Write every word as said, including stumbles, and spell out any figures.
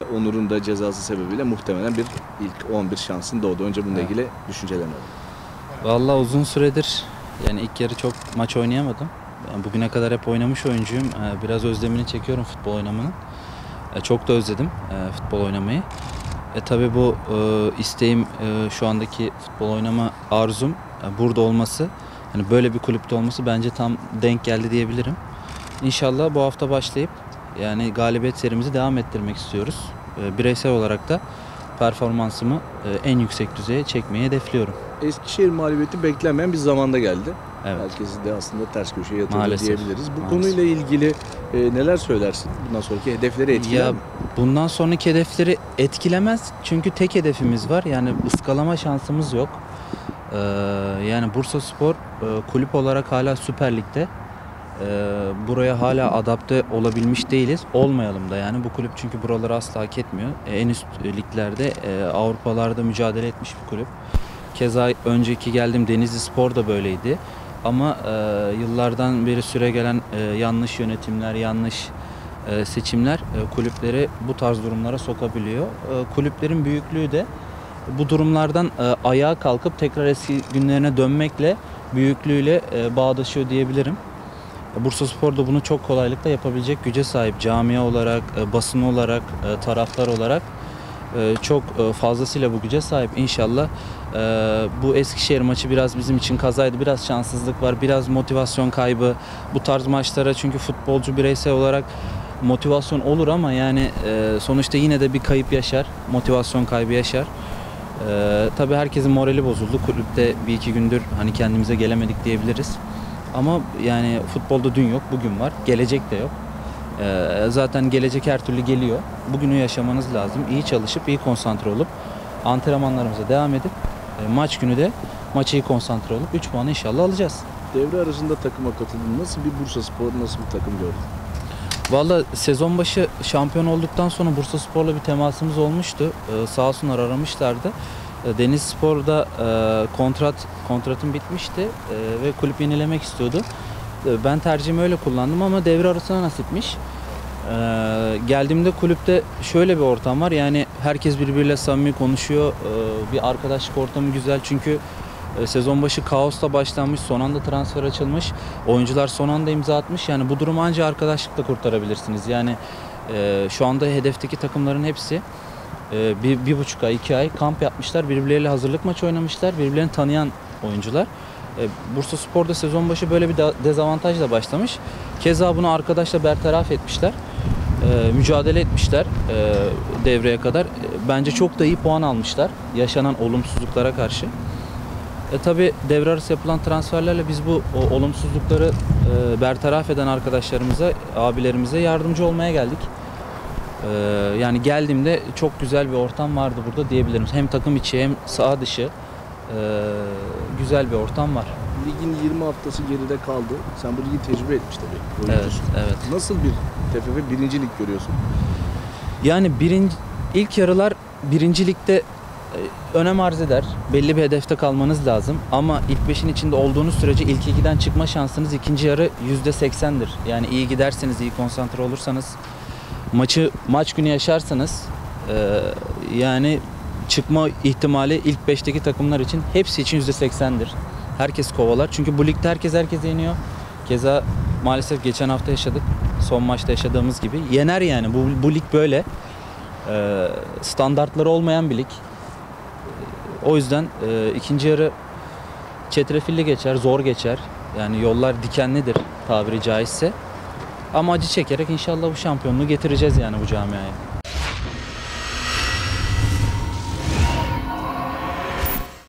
Onur'un da cezası sebebiyle muhtemelen bir ilk on bir şansın doğdu. Önce bununla Evet. ilgili düşüncelerini alalım. Vallahi uzun süredir yani ilk yarı çok maç oynayamadım. Yani bugüne kadar hep oynamış oyuncuyum. Ee, Biraz özlemini çekiyorum futbol oynamanın. Ee, Çok da özledim e, futbol oynamayı. E tabii bu e, isteğim, e, şu andaki futbol oynama arzum e, burada olması, hani böyle bir kulüpte olması bence tam denk geldi diyebilirim. İnşallah bu hafta başlayıp yani galibiyet serimizi devam ettirmek istiyoruz. E, bireysel olarak da performansımı e, en yüksek düzeye çekmeyi hedefliyorum. Eskişehir mağlubiyeti beklenmeyen bir zamanda geldi. Evet. Herkesi de aslında ters köşeye yatırdı Maalesef. diyebiliriz. Bu Maalesef. konuyla ilgili e, neler söylersin? Bundan sonraki hedefleri etkiler Ya mi? bundan sonraki hedefleri etkilemez çünkü tek hedefimiz var, yani ıskalama şansımız yok. Ee, yani Bursaspor e, kulüp olarak hala Süper Lig'de. Ee, buraya hala adapte olabilmiş değiliz. Olmayalım da, yani bu kulüp çünkü buraları asla hak etmiyor. Ee, en üst liglerde, e, Avrupalarda mücadele etmiş bir kulüp. Keza önceki geldiğim Denizlispor da böyleydi. Ama e, yıllardan beri süre gelen e, yanlış yönetimler, yanlış e, seçimler e, kulüpleri bu tarz durumlara sokabiliyor. E, kulüplerin büyüklüğü de bu durumlardan e, ayağa kalkıp tekrar eski günlerine dönmekle, büyüklüğüyle e, bağdaşıyor diyebilirim. Bursaspor da bunu çok kolaylıkla yapabilecek güce sahip. Camia olarak, e, basın olarak, e, taraftar olarak e, çok e, fazlasıyla bu güce sahip. İnşallah e, bu Eskişehir maçı biraz bizim için kazaydı. Biraz şanssızlık var, biraz motivasyon kaybı. Bu tarz maçlara çünkü futbolcu bireysel olarak motivasyon olur ama yani e, sonuçta yine de bir kayıp yaşar, motivasyon kaybı yaşar. E, tabii herkesin morali bozuldu. Kulüpte bir iki gündür hani kendimize gelemedik diyebiliriz. Ama yani futbolda dün yok, bugün var. Gelecek de yok. Ee, zaten gelecek her türlü geliyor. Bugünü yaşamanız lazım. İyi çalışıp, iyi konsantre olup antrenmanlarımıza devam edip e, maç günü de maça iyi konsantre olup üç puanı inşallah alacağız. Devre arasında takıma katıldın. Nasıl bir Bursaspor, nasıl bir takım gördün? Valla sezon başı şampiyon olduktan sonra Bursaspor'la bir temasımız olmuştu. Ee, sağ olsunlar, aramışlardı. Ee, Denizlispor'da e, kontrat kontratım bitmişti e, ve kulüp yenilemek istiyordu. E, ben tercihimi öyle kullandım ama devre arasına nasipmiş. E, geldiğimde kulüpte şöyle bir ortam var. Yani herkes birbiriyle samimi konuşuyor. E, bir arkadaşlık ortamı güzel çünkü e, sezon başı kaosla başlanmış, son anda transfer açılmış, oyuncular son anda imza atmış. Yani bu durumu ancak arkadaşlıkla kurtarabilirsiniz. Yani e, şu anda hedefteki takımların hepsi e, bir, bir buçuk ay, iki ay kamp yapmışlar, birbirleriyle hazırlık maçı oynamışlar, birbirlerini tanıyan oyuncular. E, Bursaspor'da sezon başı böyle bir dezavantajla başlamış. Keza bunu arkadaşla bertaraf etmişler. E, mücadele etmişler e, devreye kadar. E, bence çok da iyi puan almışlar yaşanan olumsuzluklara karşı. E tabi devre arası yapılan transferlerle biz bu o, olumsuzlukları e, bertaraf eden arkadaşlarımıza, abilerimize yardımcı olmaya geldik. E, yani geldiğimde çok güzel bir ortam vardı burada diyebilirim. Hem takım içi hem saha dışı e, güzel bir ortam var. Ligin yirmi haftası geride kaldı. Sen bu ligi tecrübe etmiş tabii. Evet, oyuncusun. evet. Nasıl bir T F F birinci lig görüyorsun? Yani birinci, ilk yarılar birinci ligde önem arz eder. Belli bir hedefte kalmanız lazım. Ama ilk beşin içinde olduğunuz sürece ilk ikiden çıkma şansınız ikinci yarı yüzde seksendir. Yani iyi giderseniz, iyi konsantre olursanız, maçı maç günü yaşarsanız e, yani çıkma ihtimali ilk beşteki takımlar için, hepsi için yüzde seksendir. Herkes kovalar. Çünkü bu ligde herkes herkese yeniyor. Keza maalesef geçen hafta yaşadık. Son maçta yaşadığımız gibi. Yener yani. Bu, bu lig böyle. E, standartları olmayan bir lig. O yüzden e, ikinci yarı çetrefilli geçer, zor geçer. Yani yollar dikenlidir tabiri caizse. Ama acı çekerek inşallah bu şampiyonluğu getireceğiz yani bu camiaya.